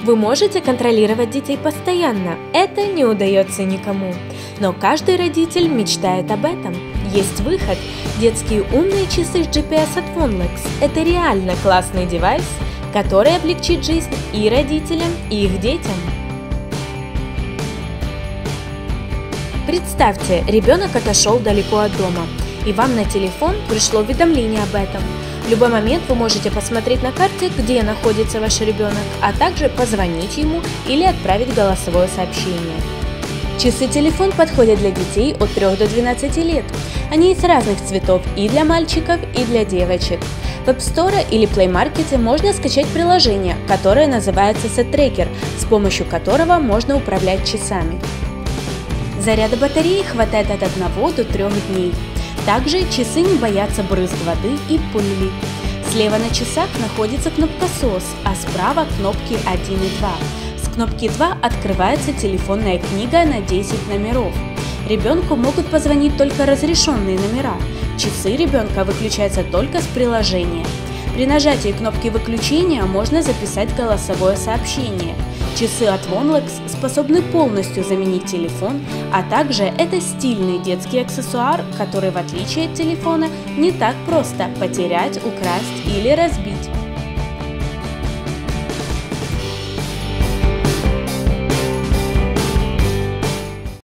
Вы можете контролировать детей постоянно, это не удается никому. Но каждый родитель мечтает об этом. Есть выход. Детские умные часы с GPS от Wonlex. Это реально классный девайс, который облегчит жизнь и родителям, и их детям. Представьте, ребенок отошел далеко от дома, и вам на телефон пришло уведомление об этом. В любой момент вы можете посмотреть на карте, где находится ваш ребенок, а также позвонить ему или отправить голосовое сообщение. Часы-телефон подходят для детей от 3 до 12 лет. Они есть разных цветов и для мальчиков, и для девочек. В App Store или Play Market можно скачать приложение, которое называется Set Tracker, с помощью которого можно управлять часами. Заряда батареи хватает от 1 до 3 дней. Также часы не боятся брызг воды и пыли. Слева на часах находится кнопка SOS, а справа кнопки 1 и 2. С кнопки 2 открывается телефонная книга на 10 номеров. Ребенку могут позвонить только разрешенные номера. Часы ребенка выключаются только с приложения. При нажатии кнопки выключения можно записать голосовое сообщение. Часы от Wonlex способны полностью заменить телефон, а также это стильный детский аксессуар, который в отличие от телефона не так просто потерять, украсть или разбить.